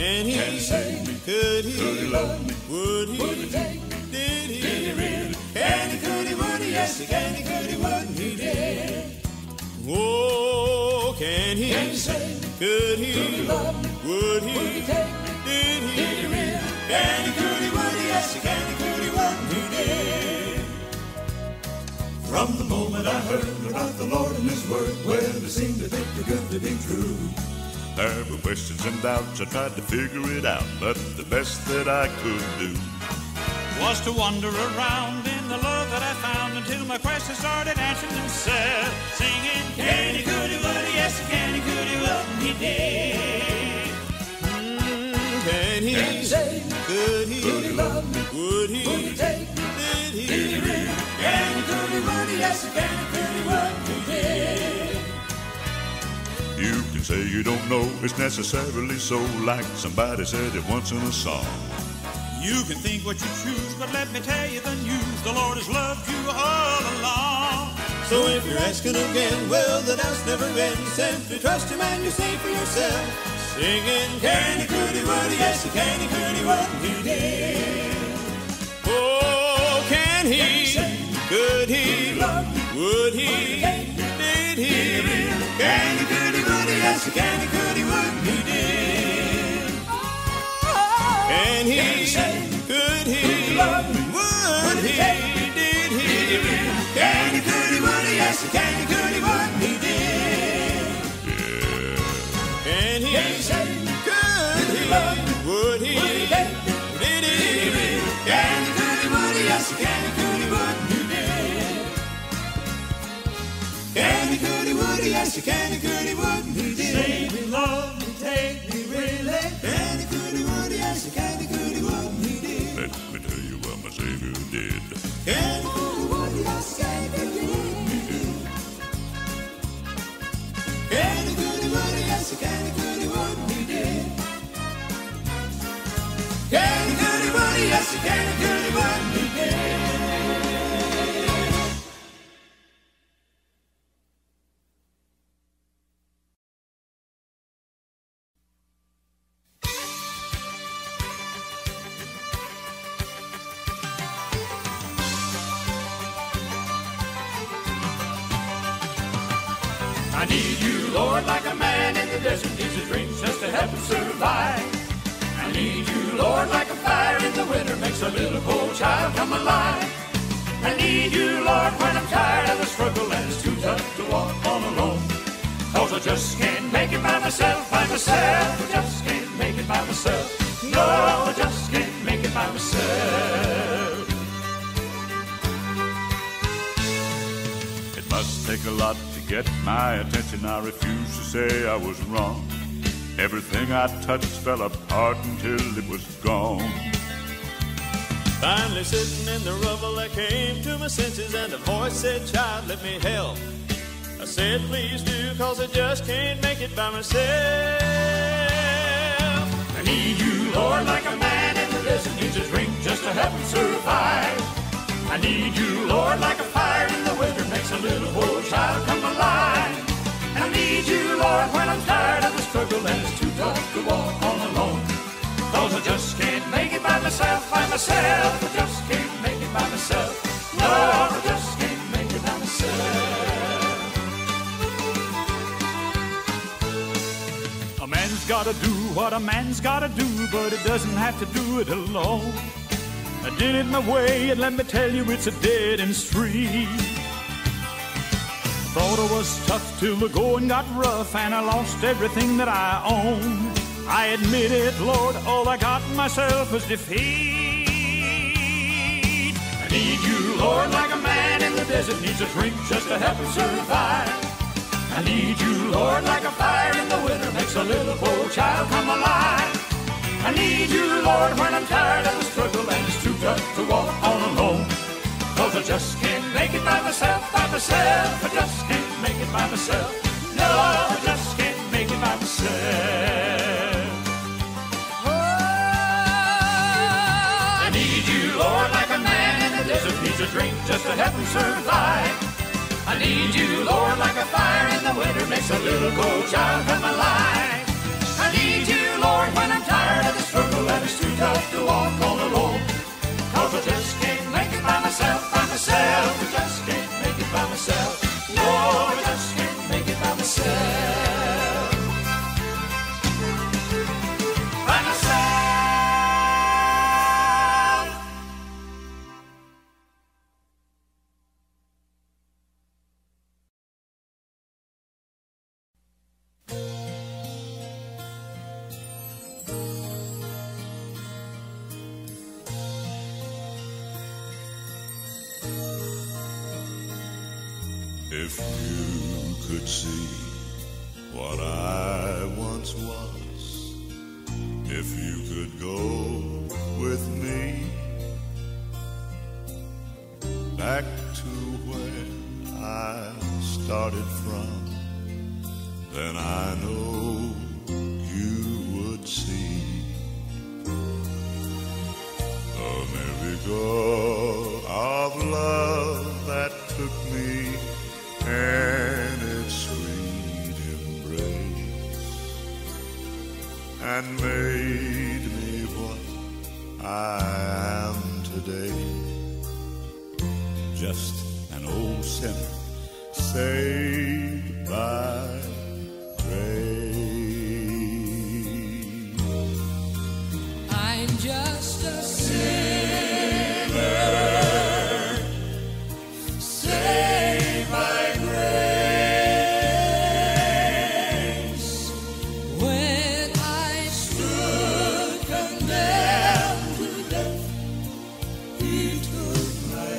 Can he save me? Could he love me? Would he take me? Did he really? Can he, could he, would he? Yes, he can, he could, he wouldn't, he did. Oh, can he save me? Could he love me? Would he take me? Did he really? Can he, could he, would he? Yes, he can, he could, he wouldn't, he did. From the moment I heard about the Lord and His Word, well, it seemed to think too good to be true. There were questions and doubts, I tried to figure it out, but the best that I could do was to wander around in the love that I found until my questions started answering themselves, singing, can he, could he, would he, yes, can he, could he, wouldn't, he did. Can he save me? Could he love me? Would he take me? Did he really? Can he, could he, would he, yes, can he, could he, wouldn't, he did. You can say you don't know it's necessarily so, like somebody said it once in a song. You can think what you choose, but let me tell you the news. The Lord has loved you all along. So if you're asking again, well, the doubt's never ends. Simply trust Him and you say for yourself, singing, can he, could he, would he, yes, he can, he could, he wouldn't, he did. Oh, can he, could he, would he, did he, can he, could he, would he, yes, he can, he could, he wouldn't, he did. Can he, could he, would he, did he, can he, could he, would he, yes, he can, he could, he wouldn't, he did. Can he, could he, would he, did he, can he, could he, would he, yes, he can, he could, he wouldn't, he did. Can he, could he, would he, yes, he can, he could, he wouldn't, he did. Save me, love me, take me, really. Can he, could he, would he, yes, he can, he could, he wouldn't, he did. Let me tell you what my Savior did. Can he, could he, would he, yes, he can, he could, he wouldn't, he did. Can he, could he, would he, yes, he can, he could, he wouldn't, he did. Can he, could he, would he, yes, he can, he could, he wouldn't, he did. I need you, Lord, like a man in the desert needs a drink just to help him survive. I need you, Lord, like a fire in the winter makes a little cold child come alive. I need you, Lord, when I'm tired of the struggle and it's too tough to walk on alone. 'Cause I just can't make it by myself, I just can't make it by myself. No, I just can't make it by myself. It must take a lot to get my attention. I refuse to say I was wrong. Everything I touched fell apart until it was gone. Finally sitting in the rubble, I came to my senses and a voice said, child, let me help. I said, please do, 'cause I just can't make it by myself. I need you, Lord, like a man in the desert needs a drink just to help him survive. I need you, Lord, like a fire in the winter makes a little poor child come alive. I need you, Lord, when I'm tired of the struggle and it's too tough to walk on alone. 'Cause I just can't make it by myself, I just can't make it by myself. No, I just can't make it by myself. A man's gotta do what a man's gotta do, but it doesn't have to do it alone. I did it my way, and let me tell you, it's a dead end street. Thought I was tough till the going got rough, and I lost everything that I own. I admit it, Lord, all I got in myself was defeat. I need you, Lord, like a man in the desert needs a drink just to help him survive. I need you, Lord, like a fire in the winter makes a little poor child come alive. I need you, Lord, when I'm tired of the struggle and it's too tough to walk on alone. 'Cause I just can't make it by myself, I just can't make it by myself. No, I just can't make it by myself. I need you, Lord, like a man in the desert needs a drink just to help him survive. I need you, Lord, like a fire in the winter makes a little cold child come alive. I need you, Lord, when I'm tired of the struggle and it's too tough to walk all alone. 'Cause I just can't make it by myself, by myself. I just can't make it by myself. No, I just can't make it by myself. By myself. If you could see what I once was, if you could go with me back to where I started from, then I know you would see the miracle of love that took me and its sweet embrace, and made me what I am today. Just an old sinner saved by grace. I'm just a sinner saved by grace. When I stood condemned to death, He took my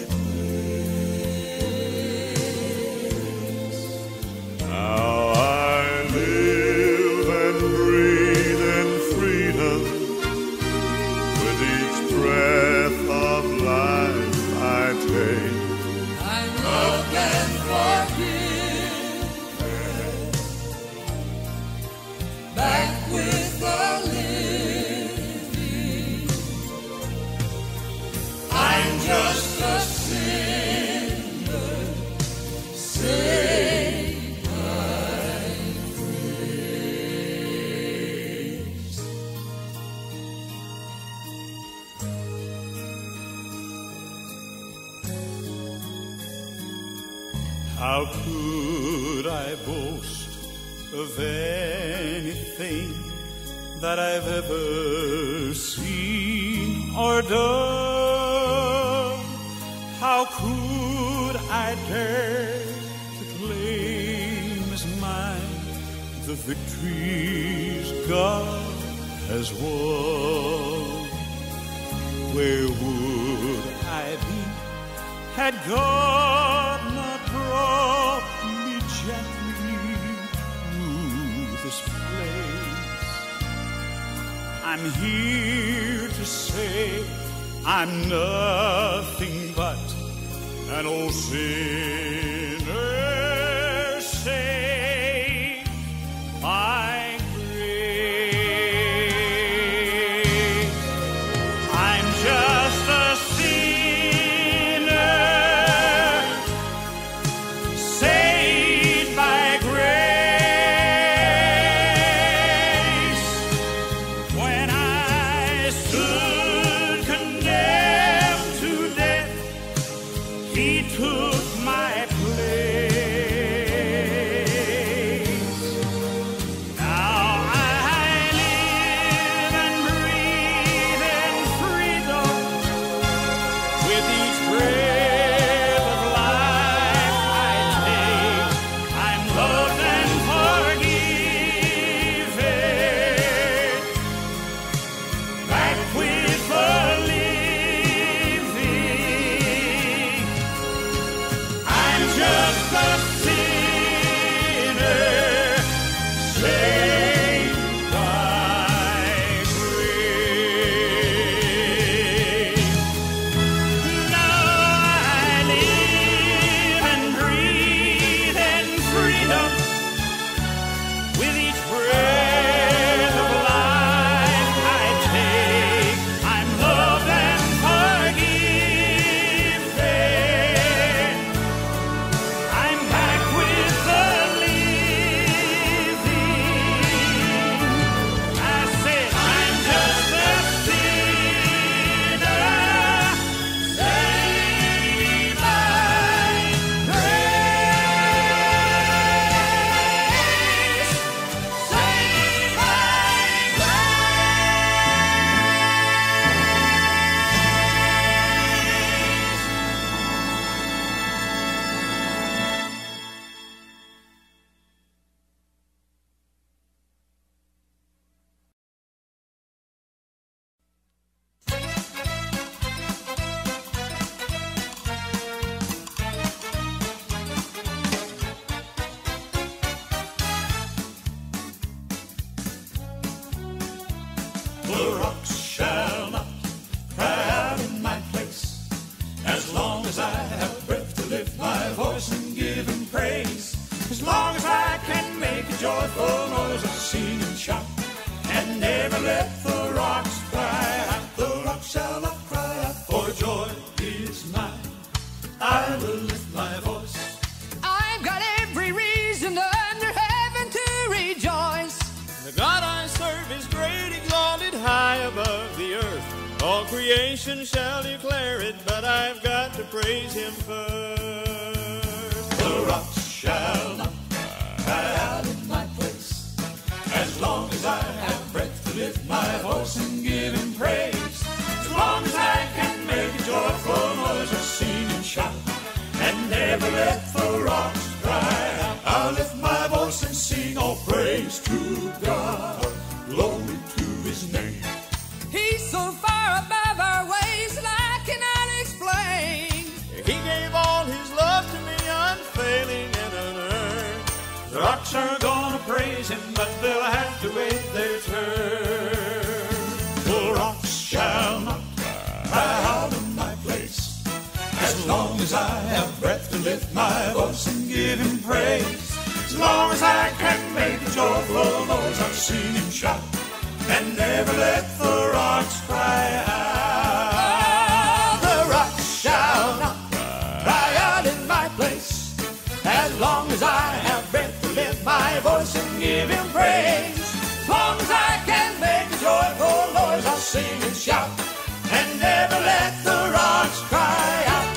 place. Now I live and breathe in freedom. With each breath of life I take, I'm loved and forgiven, back with the living. I'm just a sinner saved by grace. How could I boast of anything that I've ever seen or done? How could I dare to claim as mine the victories God has won? Where would I be had God not brought me gently through this place? I'm here to say I'm nothing but an old sinner saved by grace. I'm just a sinner saved by grace. When I stood condemned to death, He took my place. sing and shout, and never let the rocks cry out. The rocks shall not cry out, For joy is mine, I will lift my voice. I've got every reason under heaven to rejoice. the God I serve is great, exalted high above the earth. All creation shall declare it, but I've got to praise him first. The rocks shall not cry out in my place, as long as I have breath to lift my voice and give him praise. As long as I can make a joyful noise, I sing and shout, and never let the rocks cry out. I'll lift my voice and sing all praise to God, glory to his name. He's so far above our ways that I cannot explain. He gave all his love to me, unfailing and unearned. The rocks are gonna praise him, but they'll have to wait their turn. The rocks shall not cry out in my place, as long as I have breath to lift my voice and give him praise. As long as I can make a joyful noise, I'll sing and shout, and never let the rocks cry out. The rocks shall not cry out in my place, as long as I have breath to lift my voice and give him praise. As long as I can make a joyful noise, I'll sing and shout, and never let the rocks cry out.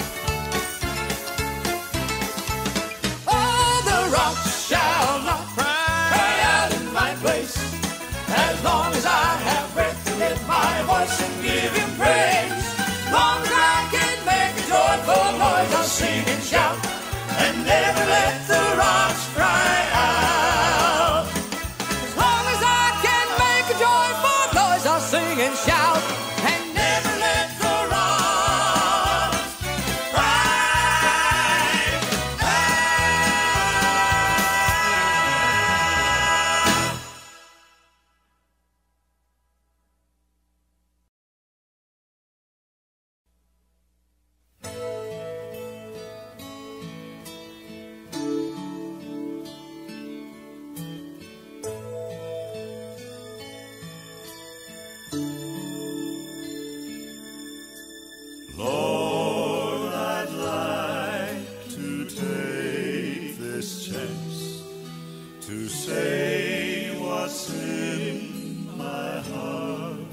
Oh, the rocks shall not cry out in my place, as long as I have breath to lift my voice and give him praise. As long as I can make a joyful noise, I'll sing and shout, and never let the rocks cry out. As long as I can make a joyful noise, I'll sing and shout, and never let the rocks Cry out. Lord, I'd like to take this chance to say what's in my heart.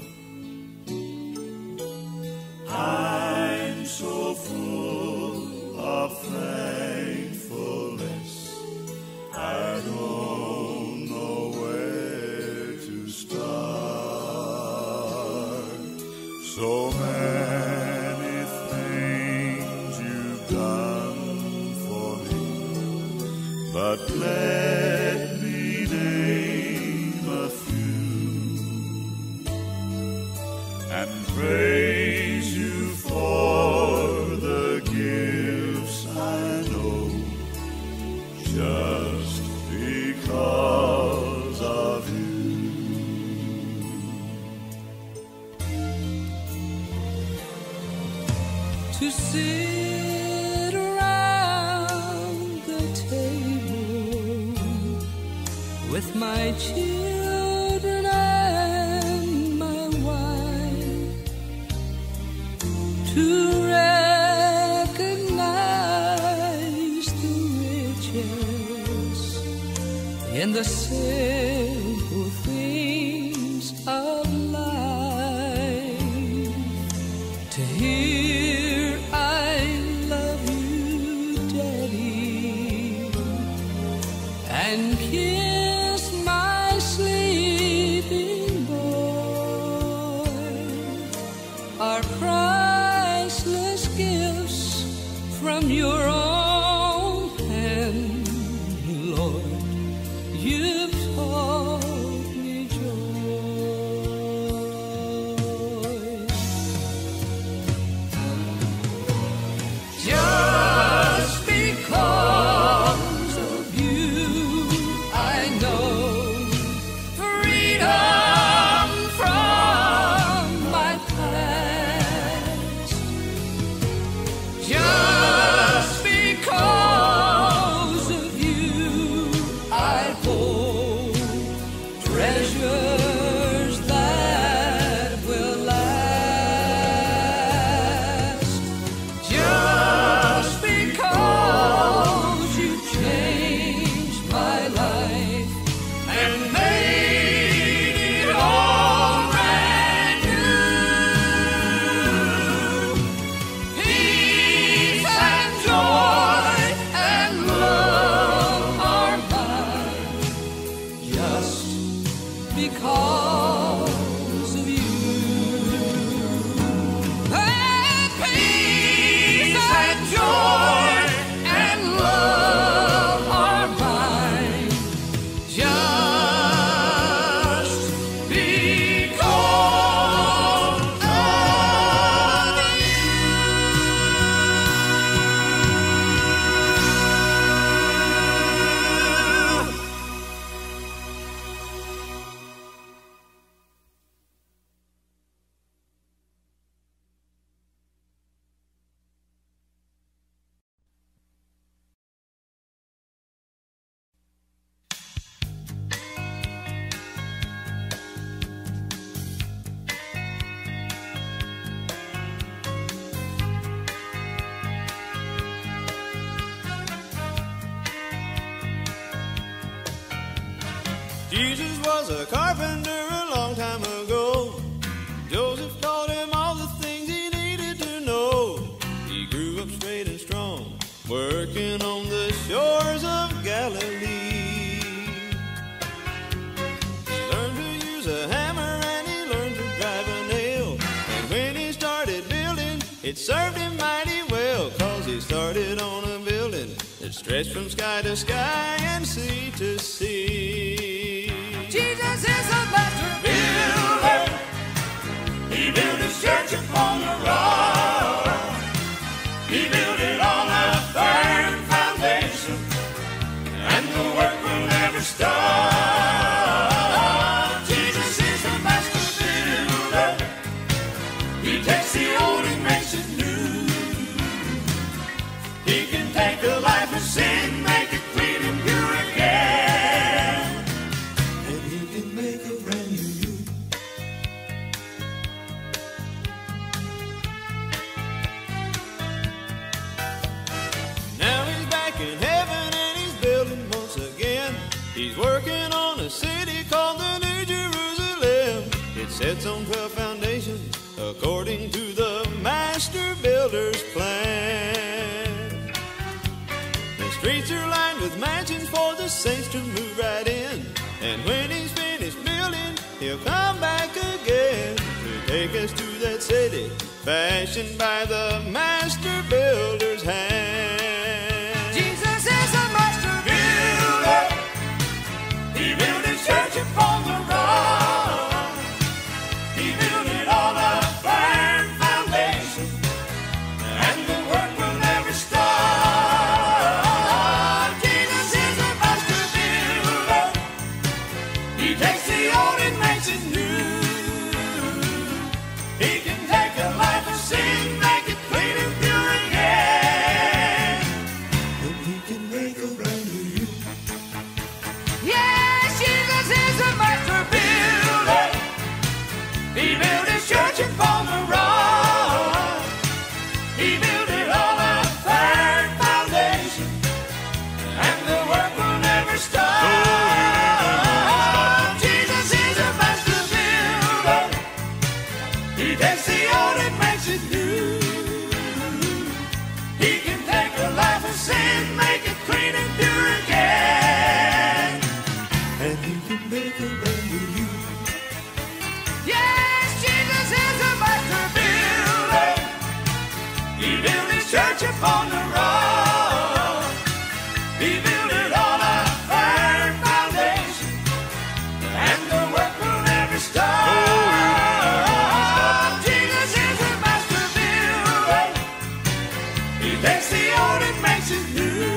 I'm so full of thankfulness, I don't know where to start. So many things you've done for me, but let me name a few and praise you for the gifts I know, just because of you. to sit around the table with my children and my wife, to recognize the riches in the simple things of life, to hear I love you, Daddy, and kiss my sleeping boy, are priceless gifts from your own hand, Lord. You've taught me joy. Just because of you, I know freedom from my past. Just Jesus was a carpenter a long time ago. Joseph taught him all the things he needed to know. He grew up straight and strong, working on the shores of Galilee. He learned to use a hammer and he learned to drive a nail. And when he started building, it served him mighty well, 'cause he started on a building that stretched from sky to sky and sea to sea. Jesus is a master builder. He built his church upon the rock. He built it on a firm foundation, and the work will never stop. Jesus is a master builder. He takes the old and makes it new. He can take a life of sin, make it clean and pure again. And he can make a brand new you. Now he's back in heaven and he's building once again. He's working on a city called the New Jerusalem. It sets on 12 foundations according to the master builder's plan. The streets are lined with mansions for the saints to move right in. And when he's finished building, he'll come back again to take us to that city fashioned by the master builder's hand. Jesus is a master builder. He built his church upon the rock. He built it on a firm foundation, and the work will never stop. Jesus is a master builder. He takes the old and makes it new. He can take a life of sin, make it clean and pure again. And he can make a brand new you. Yes, Jesus is a master builder. He built his church upon the rock. He built it on a firm foundation, and the work will never stop. Jesus is a master builder. He takes the old and makes it new. He can take a life of sin, make it clean and pure again. And he can make a brand new you. Yes, Jesus is a master builder. He built his church upon the rock. He built it on a firm foundation, and the work will never stop. Jesus is a master builder. He takes the old and makes it new.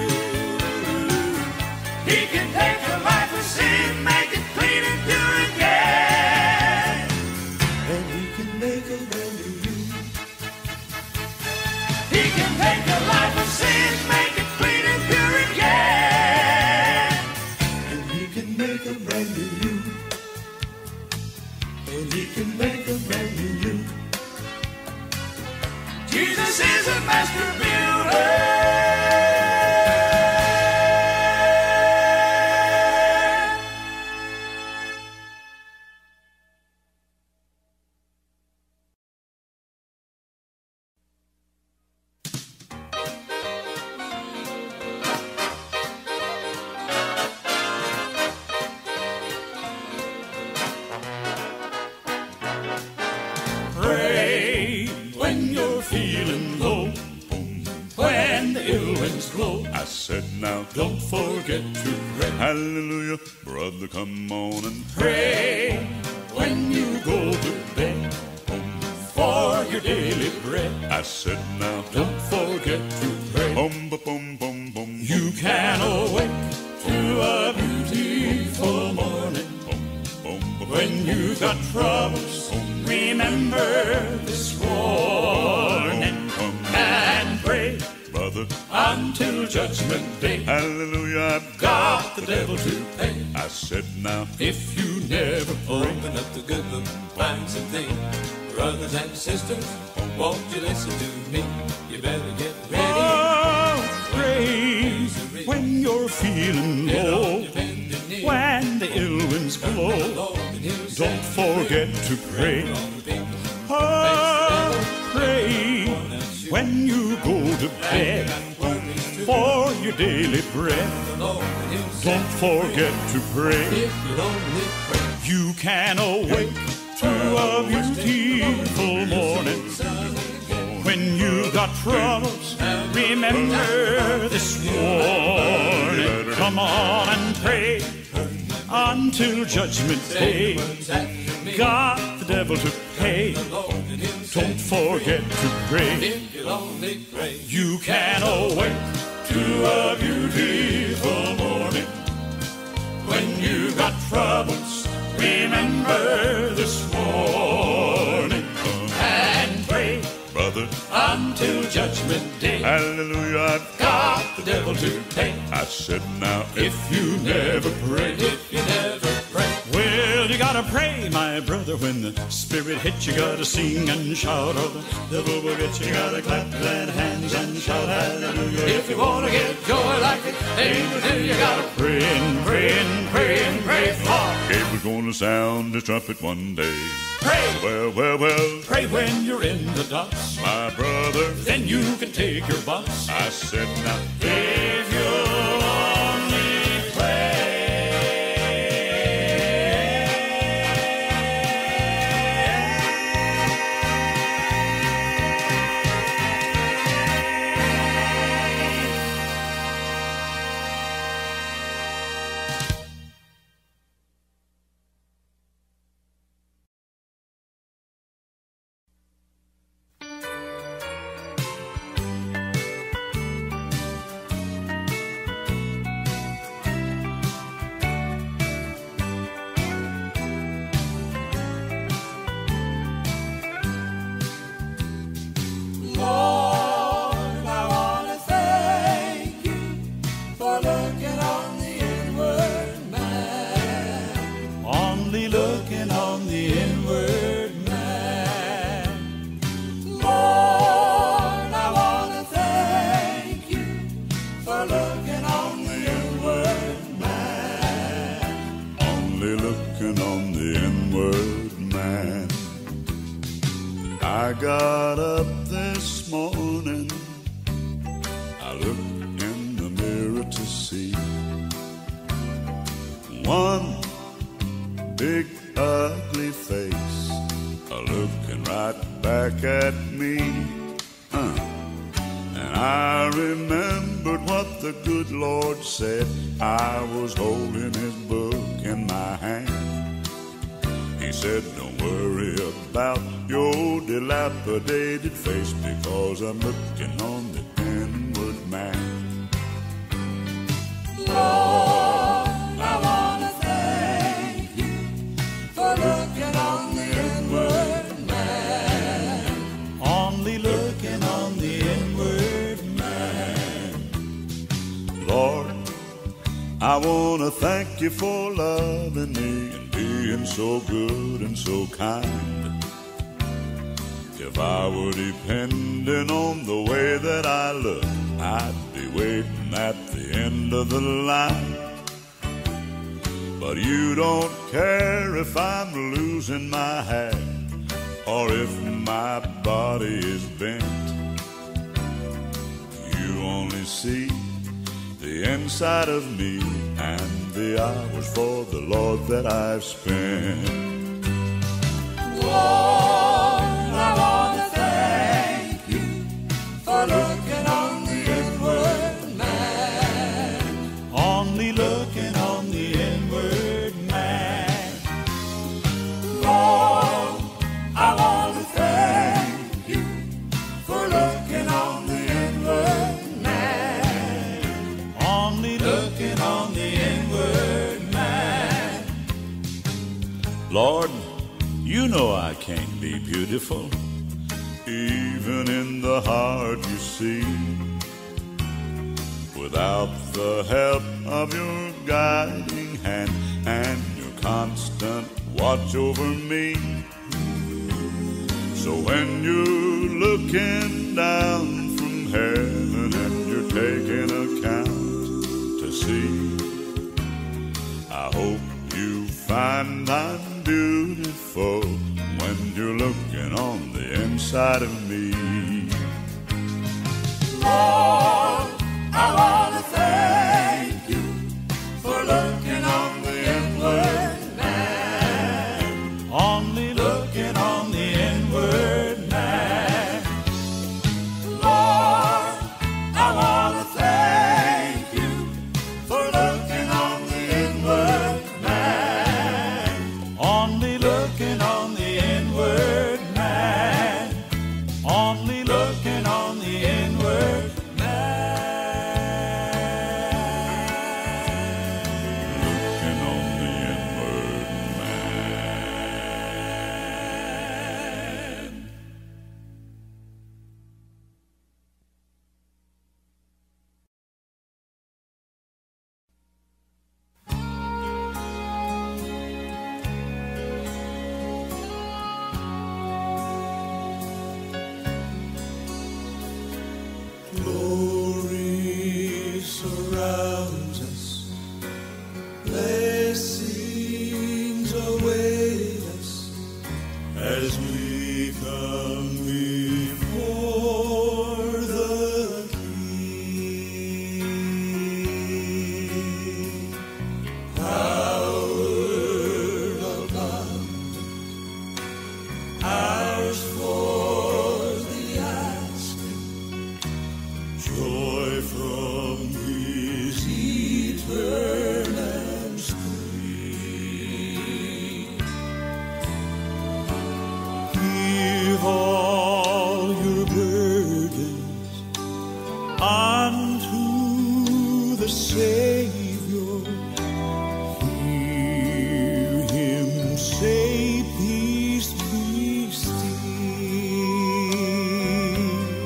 He can take a life of sin, make it clean and pure again. And he can make a brand new you. He can take a life of sin, make it clean and pure again. And he can make a brand new you. And he can make a brand new you. Jesus is a master builder. Pray when you're feeling low, when the ill winds blow. I said now don't forget to pray. Hallelujah, brother, come on and pray. When you go to bed, for your daily bread. I said now don't forget to pray. You can awake to a beautiful morning. When you've got troubles, remember this warning and pray, brother, until Judgment Day. Hallelujah, I've got the devil to pay. I said now, if you never pray, Open up the good book, find something. Brothers and sisters, won't you listen to me? You better get ready. oh, pray when you're feeling low, when the ill winds forget to pray. Oh, pray when you go to bed for your daily bread. Don't forget to pray. You can awake to a beautiful morning. When you got troubles, remember this morning. Come on and pray until Judgment Day. Got the devil to pay. Don't forget to pray. You can awake to a beautiful morning. When you got troubles, remember this morning. And pray, brother, until Judgment Day. Hallelujah, I've got the devil to pay. I said now, If you never pray, well, you gotta pray, my brother. When the Spirit hits you, gotta sing and shout, or the devil will get you. Gotta clap that hands and shout hallelujah. If you wanna get joy like it, angels do, you gotta pray and pray and pray and pray for. Gabriel's gonna sound the trumpet one day. Pray, Well, pray when you're in the docks. my brother, Then you can take your bus. I said now, If you'll only pray. Lord, I want to thank you for looking on the inward man. Only looking on the inward man. Lord, I want to thank you for looking on the inward man. only looking on the inward man. I got up this morning, I looked in the mirror to see one big ugly face looking right back at me. And I remembered what the good Lord said. I was holding his book in my hand. He said, don't worry about your dilapidated face, because I'm looking on the inward man. Lord, I want to thank you for looking on the inward man. Only looking on the inward man. Lord, I want to thank you for loving me and being so good and so kind. If I were depending on the way that I look, I'd be waiting at the end of the line. But you don't care if I'm losing my hair or if my body is bent. You only see the inside of me and the hours for the Lord that I've spent. Lord, I want to thank you for looking on the inward man. Only looking on the inward man. Lord, I want to thank you for looking on the inward man. Only looking on the inward man. Lord, you know I can't be beautiful, even in the heart you see, without the help of your guiding hand and your constant watch over me. So when you're looking down from heaven and you're taking account to see, I hope you find I'm beautiful beautiful when you're looking on the inside of me. Lord, I want to thank you for looking on the inward man. Only looking on the inward man. Lord, I want to thank you for looking on the inward man. Only looking on the inward man. Only looking on the inward Looking on the inward man. Glory surrounds us, blessings await us as we come before the King. Power abundant, ours for the asking. Joy from His eternal stream. Give all your burdens unto the Savior. Hear Him say, peace, be still.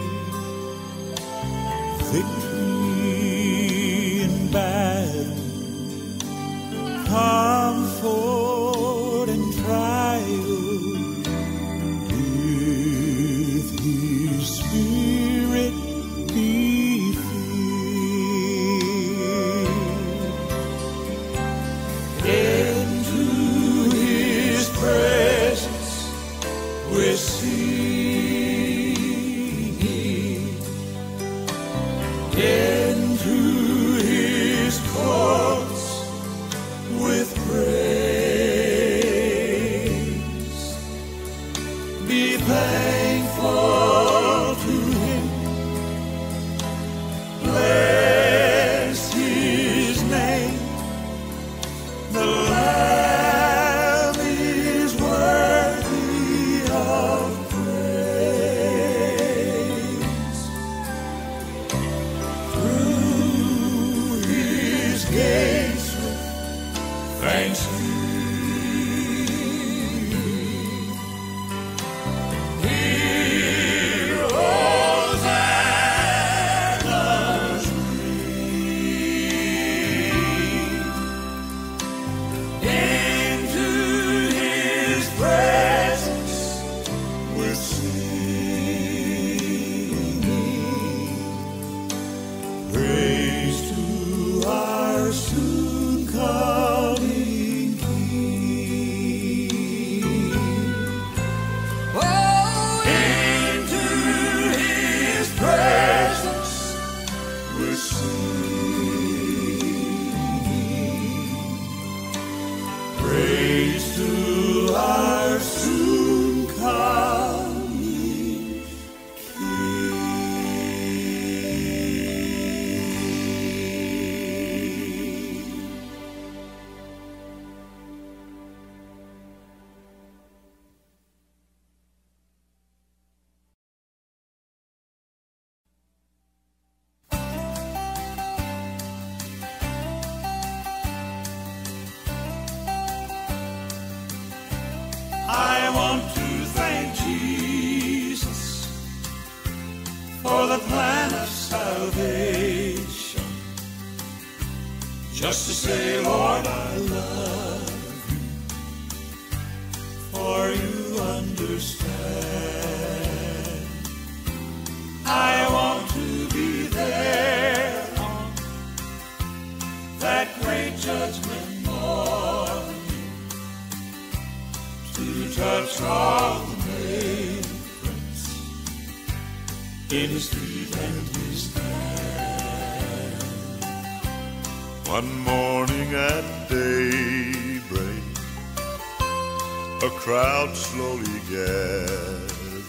Victory in battle, comfort and triumph, with His Spirit be filled. Into His presence we're singing, into His courts with praise. Be thankful to Him, bless His name. The Lamb is worthy of praise. Through His gates with thanksgiving, Hear Hosanna's ring. Into His presence we're singing, praise to our soon coming King. Oh, Into His presence we're singing, praise to our soon coming King. I want to thank Jesus for the plan of salvation. Just to say, Lord, I love you, for you understand. I want to be there on that great judgment morning to touch all the main prince in his feet and his hand. One morning at daybreak, a crowd slowly gathered.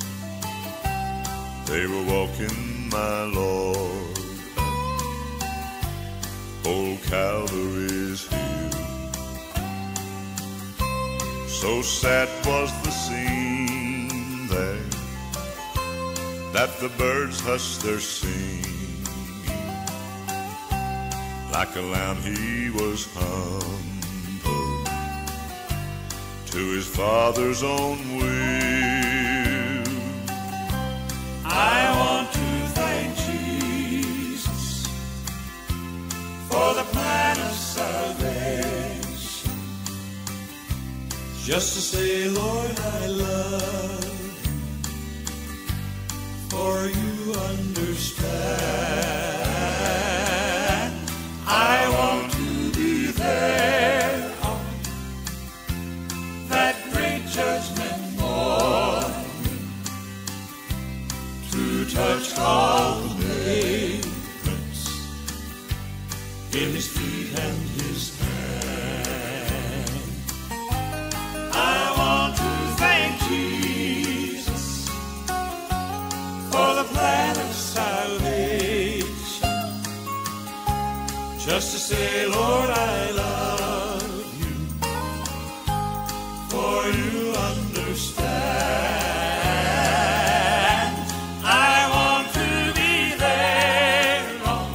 They were walking, my Lord, old Calvary's hill. So sad was the scene there that the birds hushed their singing. Like a lamb he was humbled to his Father's own will. I want to thank Jesus for the plan of salvation. Just to say, Lord, I love you, for you understand. I want to be there on that great judgment morning, to touch all the nameless in his feet and his hand. I want to thank Jesus for the plan of salvation. Just to say, Lord, I love you, for you understand. I want to be there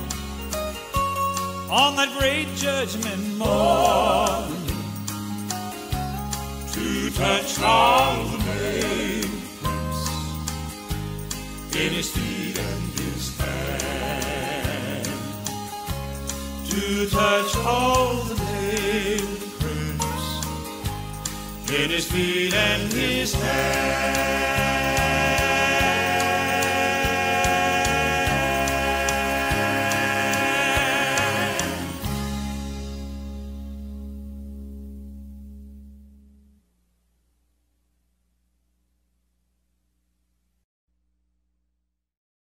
on that great judgment morning, to touch all the nameless in his feet and his hand. To touch all the nail prints in his feet and his hands.